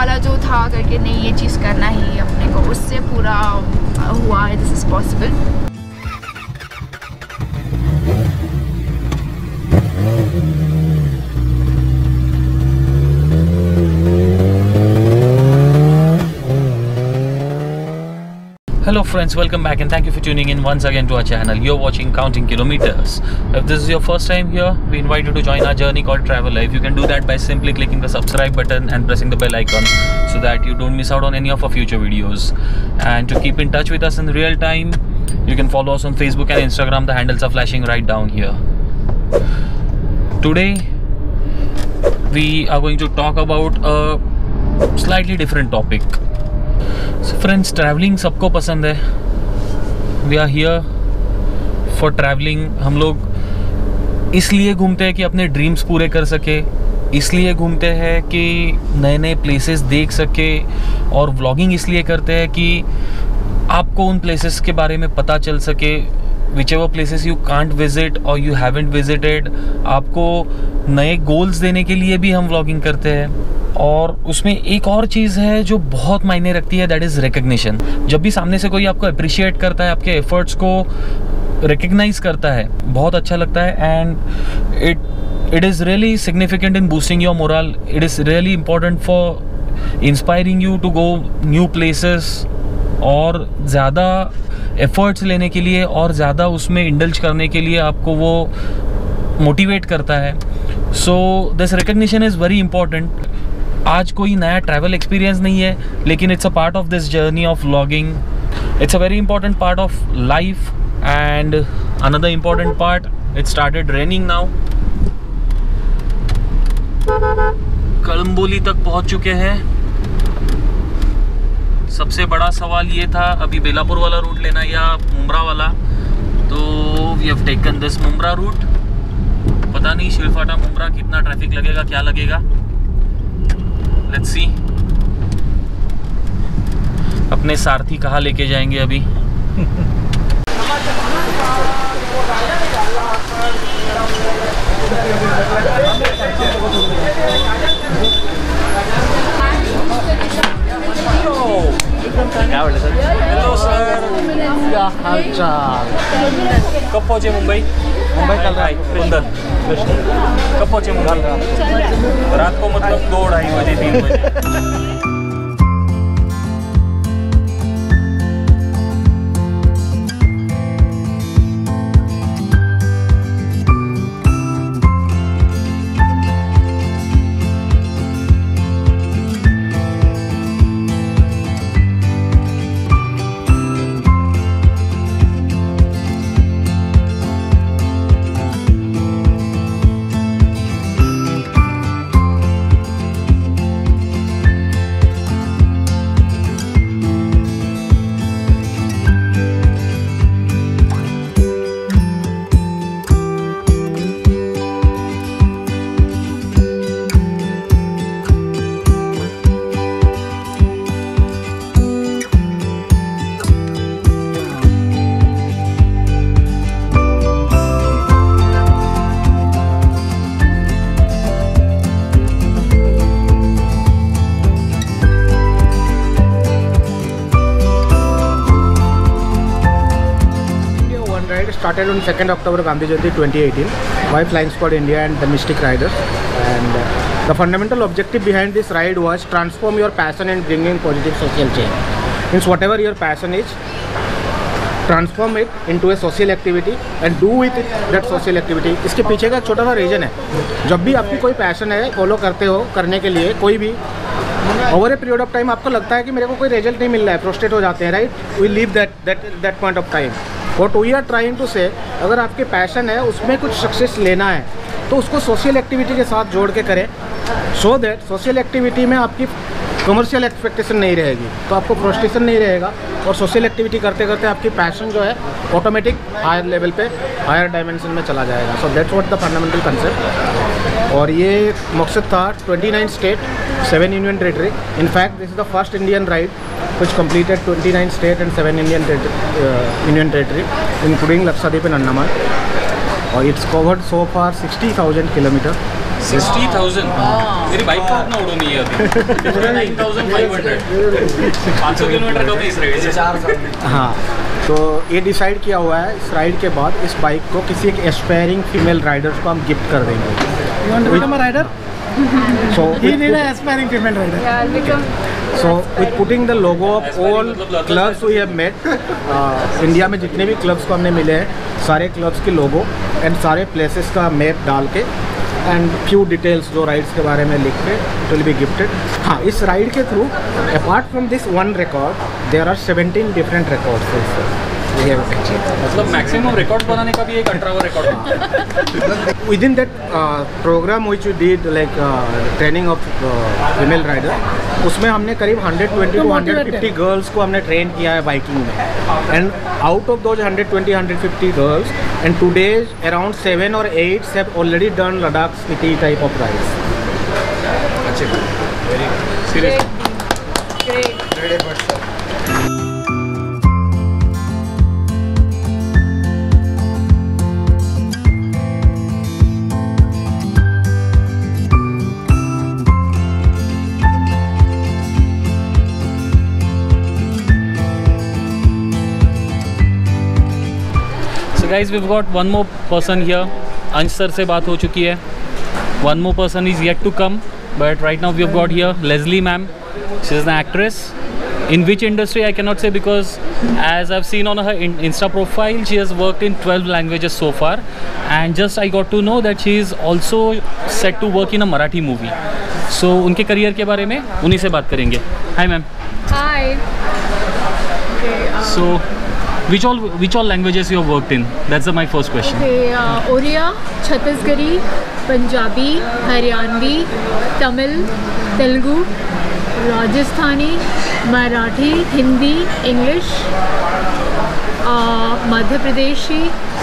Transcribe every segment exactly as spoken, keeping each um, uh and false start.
वाला जो था करके नहीं ये चीज़ करना ही अपने को, उससे पूरा हुआ है this is possible. Hello friends, welcome back and thank you for tuning in once again to our channel. You're watching Counting Kilometers. If this is your first time here, we invite you to join our journey called Travel Life. You can do that by simply clicking the subscribe button and pressing the bell icon so that you don't miss out on any of our future videos. And to keep in touch with us in real time, you can follow us on Facebook and Instagram. The handles are flashing right down here. Today, we are going to talk about a slightly different topic. So friends, traveling सबको पसंद है. We are here for traveling. हम लोग इसलिए घूमते हैं कि अपने ड्रीम्स पूरे कर सके, इसलिए घूमते हैं कि नए नए प्लेसेस देख सके, और व्लॉगिंग इसलिए करते हैं कि आपको उन प्लेसेस के बारे में पता चल सके. whichever places you can't visit or you haven't visited, आपको नए गोल्स देने के लिए भी हम व्लॉगिंग करते हैं. और उसमें एक और चीज़ है जो बहुत मायने रखती है, दैट इज़ रिकग्निशन. जब भी सामने से कोई आपको अप्रिशिएट करता है, आपके एफर्ट्स को रिकग्नाइज करता है, बहुत अच्छा लगता है. And it it is really significant in boosting your moral. It is really important for inspiring you to go new places, और ज़्यादा एफर्ट्स लेने के लिए और ज़्यादा उसमें इंडल्ज करने के लिए आपको वो मोटिवेट करता है. So this recognition is very important. आज कोई नया ट्रैवल एक्सपीरियंस नहीं है, लेकिन it's a part of this journey of vlogging. It's a very important part of life. And another important part, it started raining now. Kalamboli तक पहुंच चुके हैं. सबसे बड़ा सवाल ये था अभी बेलापुर वाला रूट लेना या मुम्ब्रा वाला. तो we have taken this Mumbra route. पता नहीं शिरफाटा मुम्ब्रा कितना ट्रैफिक लगेगा, क्या लगेगा, लेट्स सी. अपने सारथी कहाँ लेके जाएंगे अभी. हेलो सर, क्या हाल चाल. कब पहुँचे मुंबई? मुंबई कल रात बंदर. कब पहुँचे मुंबई? रात को मतलब दो ढाई बजे तीन बजे. Started on second October Gandhi Jayanti twenty eighteen by Flying Squad India and the Mystic Riders. And uh, the fundamental objective behind this ride was transform your passion and bringing positive social change. Means whatever your passion is, transform it into a social activity and do with it that social activity. इसके पीछे का एक छोटा सा reason है. जब भी आपकी कोई पैशन है, फॉलो करते हो करने के लिए कोई भी, over a period of time आपको लगता है कि मेरे को कोई रिजल्ट नहीं मिल रहा है, फ्रस्ट्रेट हो जाते हैं, right. We leave that that that point of time. What we are trying to say, अगर आपके पैशन है उसमें कुछ सक्सेस लेना है तो उसको सोशल एक्टिविटी के साथ जोड़ के करें, सो दैट सोशल एक्टिविटी में आपकी कमर्शियल एक्सपेक्टेशन नहीं रहेगी, तो आपको फ्रस्ट्रेशन नहीं रहेगा, और सोशल एक्टिविटी करते करते आपकी पैशन जो है ऑटोमेटिक हायर लेवल पे, हायर डायमेंशन में चला जाएगा. So that's what the fundamental concept. और ये मकसद था उनतीस state, seven union territory. In fact this is the first Indian ride which completed twenty-nine state and seven Indian uh, Union territory, including Lakshadweep and Andaman. Or it's covered so far sixty thousand kilometers. Sixty thousand मेरी bike का उतना उड़ो नहीं है अभी nine thousand five hundred पाँच सौ kilometre कम है इस राइड से। हाँ, तो ये डिसाइड किया हुआ है इस राइड के बाद इस बाइक को किसी एक एस्पायरिंग फीमेल राइडर्स को हम गिफ्ट कर देंगे। Rider so he need an aspiring female rider. Yeah, I'll become. So with putting the logo of all clubs we have met, uh, India में जितने भी क्लब्स को हमने मिले हैं सारे क्लब्स के लोगो एंड सारे प्लेसेस का मैप डाल के एंड फ्यू डिटेल्स जो राइड्स के बारे में लिख के इट विल बी गिफ्टेड। हाँ, इस राइड के through apart from this one record there are seventeen different records. मतलब मैक्सिमम रिकॉर्ड बनाने का भी एक अठारहवां record within that program which we did like training of female rider, उसमें हमने करीब hundred twenty two hundred fifty girls को हमने ट्रेन किया है बाइकिंग में and out of those hundred twenty hundred fifty girls and today around seven और eight have already done Ladakh Spiti type of rides. guys, we've got one more person here. Ansh sir से बात हो चुकी है. One more person is yet to come, but right now we've got here Leslie ma'am. She is an actress. In which industry I cannot say, because as I've seen on her Insta profile, she has worked in twelve languages so far, and just I got to know that she is also set to work in a Marathi movie. So उनके career के बारे में उन्हीं से बात करेंगे. Hi ma'am. Hi. Okay. Um, so which all which all languages you have worked in? That's the, my first question. Okay, uh, Oriya, Chhattisgarhi, Punjabi, Haryanvi, Tamil, Telugu, Rajasthani, Marathi, Hindi, English, uh, Madhya Pradeshi.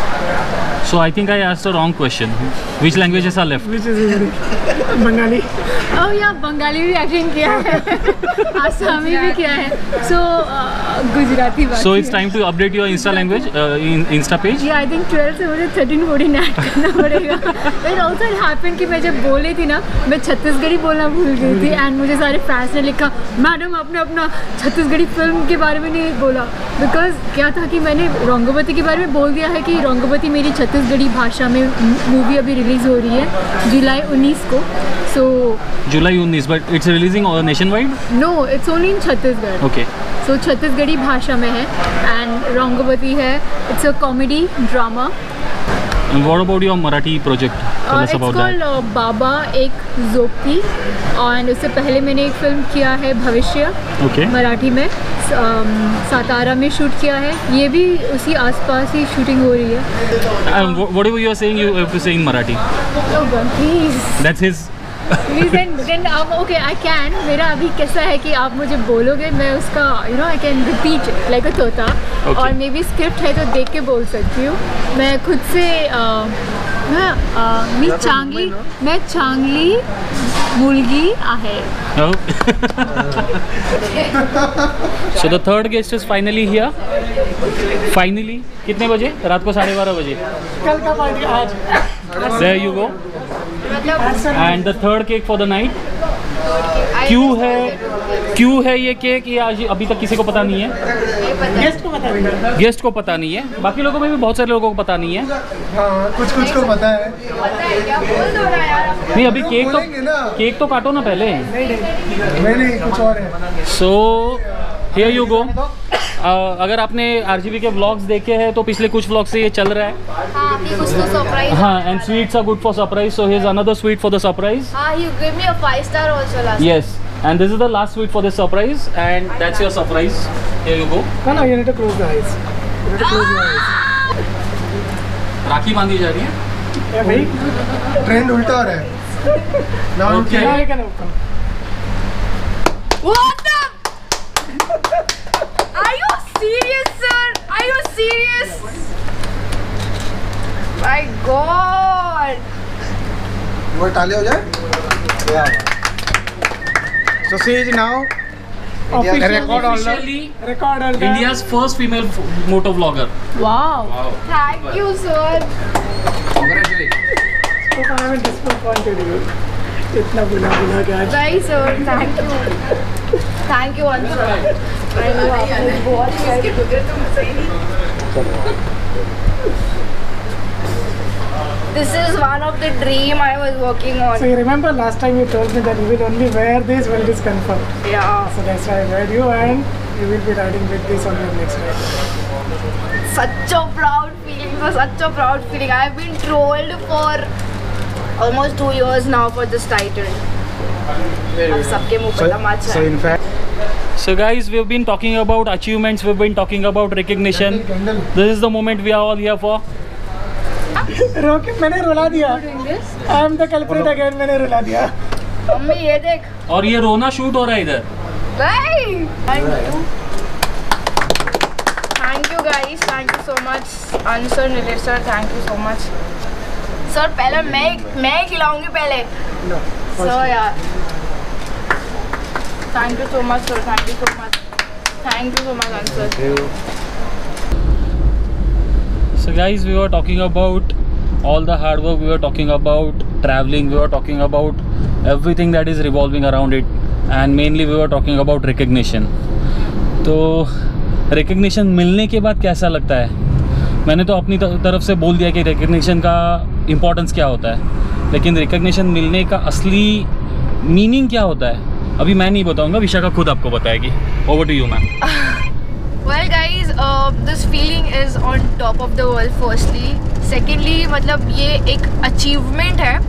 So I think I asked the wrong question. Which languages are left? Which is Bengali. Oh yeah, Bengali भी acting किया है, आसामी भी किया है, so uh, Gujarati बात. So it's time to update your Insta language, uh, in Insta page. Yeah, I think twelve से मुझे thirteen fourteen add करना पड़ेगा. It also happened कि मैं जब बोल रही थी ना, मैं छत्तीसगढ़ी बोलना भूल गई थी, and मुझे सारे फैंस ने लिखा, मैडम आपने अपना छत्तीसगढ़ी फिल्म के बारे में नहीं बोला, because क्या था कि मैंने रंगवती के बारे में बोल दिया है कि रंगवती मेरी छत्तीसगढ़ी भाषा में मूवी अभी रिलीज हो रही है जुलाई उन्नीस को. So July उन्नीस, but it's releasing nation wide? No, it's only in Chhattisgarh. Okay. So Chhattisgarhi भाषा में है and रंगवती है. It's a comedy drama. And what about your Marathi project? Tell uh, us about that. It's called uh, बाबा एक जोगती, और उससे पहले मैंने एक फिल्म किया है भविष्य. Okay. मराठी में um, सातारा में शूट किया है. ये भी उसी आसपास ही शूटिंग हो रही है. And whatever you are saying, you have to say in Marathi. Oh God, please. That's his. Please then, then um, okay, I can. मेरा अभी कैसा है कि आप मुझे बोलोगे, मैं उसका you know I can repeat it like a तोता. Okay. और मे बी स्क्रिप्ट है तो देख के बोल सकती हूँ. मैं खुद से uh, मैं uh, मी चांगली मैं चांगली मुलगी आहे. Oh. So the third guest is finally here. Finally, कितने बजे? रात को साढ़े बारह बजे. कल का पार्टी आज. There you go. And the third cake for the night. क्यों है क्यों है ये केक, ये आज अभी तक किसी को पता नहीं है. गेस्ट को पता नहीं. गेस्ट को पता नहीं है, बाकी लोगों में भी बहुत सारे लोगों को पता नहीं है. हाँ, कुछ कुछ को पता है. नहीं, अभी केक तो केक तो काटो ना पहले. नहीं नहीं, कुछ और है. So here you go. अगर आपने आरजीबी के व्लॉग्स देखे हैं तो पिछले कुछ व्लॉग से ये चल रहा है. हाँ, कि कुछ तो सरप्राइज. हाँ, and sweets are good for surprise, so here is another sweet for the surprise. हाँ, you give me a five star also last. Yes, and this is the last sweet for this surprise, and that's your surprise. Here you go. No, no, you need to close the eyes. You need to close your eyes. Rakhi बांधी जा रही है. Yeah, भाई. Trend उल्टा हो रहा है. Now Okay. now you can open. What the? Are you serious, sir? Are you serious? My God! वो टाले हो जाए. Yeah. So she is now Officially, record holder. Officially record holder. India's first female motovlogger. Wow. Wow. Thank you, sir. Congratulations. I haven't disappointed you. इतना बुला बुला के आज. Guys, sir, thank you. Thank you, Ansar. I know आपने बहुत इसके बगैर तो मजा ही नहीं. This is one of the dream I was working on. So you remember last time you told me that you will only wear this when it is confirmed. Yeah. So that's why I wear you, and you will be riding with this on your next ride. Such a proud feeling. It was such a proud feeling. I've been trolled for almost two years now for this title. अब सबके मुंह पे तमाचा So है. in fact, So guys, we've been talking about achievements, we've been talking about recognition. This is the moment we are all here for. रोके मैंने रुला दिया. I am the culprit again. मैंने रुला दिया. मम्मी ये देख. और ये रोना शूट हो रहा है इधर. Bye. Thank you. Thank you guys. Thank you so much. Answer Nilesh sir. Thank you so much. Sir पहले मैं मैं खिलाऊंगी पहले. no. So यार. Thank you so much sir. Thank you so much. Thank you so much Answer. So guys, we were talking about all the hard work, we were talking about traveling, we were talking about everything that is revolving around it, and mainly we were talking about recognition. तो recognition मिलने के बाद कैसा लगता है? मैंने तो अपनी तरफ से बोल दिया कि recognition का importance क्या होता है, लेकिन recognition मिलने का असली meaning क्या होता है अभी मैं नहीं बताऊंगा, विशाखा खुद आपको बताएगी. Over to you ma'am. Well guys, uh, this feeling is on top of the world firstly. Secondly, मतलब ये एक achievement है.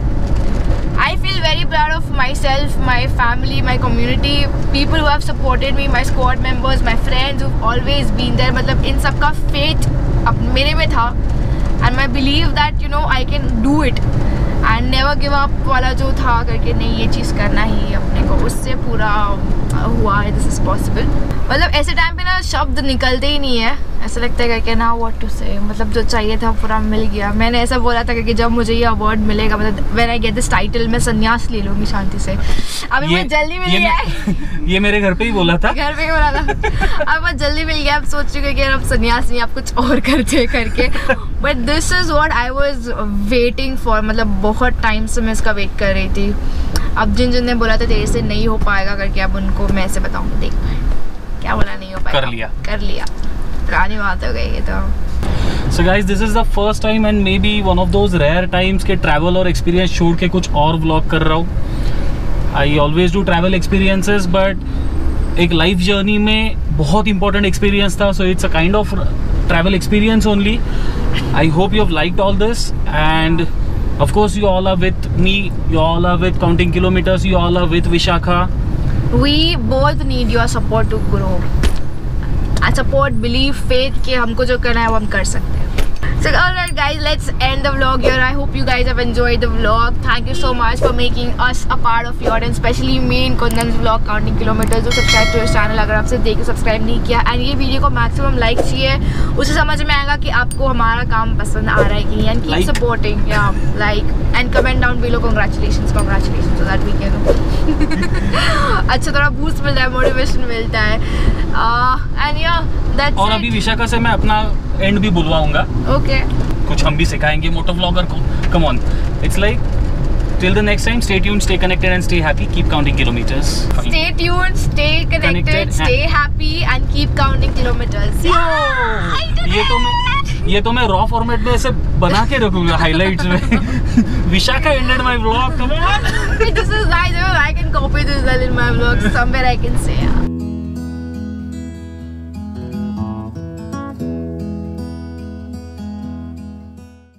I feel very proud of myself, my family, my community, people who have supported me, my squad members, my friends who've always been there. मतलब इन सब का faith अब मेरे में था, and I believe that you know I can do it and never give up वाला जो था करके नहीं ये चीज़ करना ही अपने को, उससे पूरा हुआ है. This is possible. मतलब ऐसे टाइम पे ना शब्द निकलते ही नहीं है, ऐसा लगता है करके ना व्हाट टू से. मतलब जो चाहिए था पूरा मिल गया. मैंने ऐसा बोला था कि जब मुझे ये अवार्ड मिलेगा, मतलब when I get this title, मैं संन्यास ले लूँगी शांति से. अभी मुझे जल्दी मिल गया है. ये मेरे घर पे ही बोला था. घर पे ही बोला था. अब बहुत जल्दी मिल गया. अब सोच रही हूँ कि अब संन्यास नहीं, आप कुछ और करते करके. But this is what I was waiting for. मतलब बहुत टाइम से मैं इसका वेट कर रही थी. अब जिन जिन ने बोला था तेरे से नहीं हो पाएगा करके, अब उनको मैं ऐसे बताऊँगी. देख क्या बोला नहीं हो पाएगा, कर लिया कर लिया. पुरानी बात हो गई ये तो. So guys, this is the first time and maybe one of those rare times के travel और experience छोड़ के कुछ और vlog कर रहा हूँ. I always do travel experiences, but एक life journey में बहुत important experience था, so it's a kind of travel experience only. I hope you have liked all this, and of course you all are with me, you all are with Counting Kilometers, you all are with Vishakha. We both need your support to grow. And support, belief, faith कि हमको जो करना है वो हम कर सकते हैं. So alright guys, let's end the vlog here. I hope you guys have enjoyed the vlog. Thank you so much for making us a part of your, and especially me in Kundan's vlog Counting Kilometers. जो subscribe to इस channel अगर आपसे देख के subscribe नहीं किया, and ये video को मैक्सिमम लाइक चाहिए, उससे समझ में आएगा कि आपको हमारा काम पसंद आ रहा है कि नहीं. एंड कीप सपोर्टिंग, या like and comment down below. Congratulations congratulations so that we can अच्छा थोड़ा बूस्ट मिलता है, मोटिवेशन मिलता है. एंड या दैट्स और अभी विशाखा से मैं अपना एंड भी बुलवाऊंगा. ओके, कुछ हम भी सिखाएंगे मोटोव्लॉगर को. Come on, it's like till the next time, stay tuned, stay connected and stay happy. Keep counting kilometers. Stay tuned, stay connected, stay happy and keep counting kilometers. ये तो मैं ये तो मैं रॉ फॉर्मेट में ऐसे बना के रखूंगा हाइलाइट्स में. Vishakha ended my vlog. Come on, this is nice. I can copy this well in my vlog. Somewhere I can say.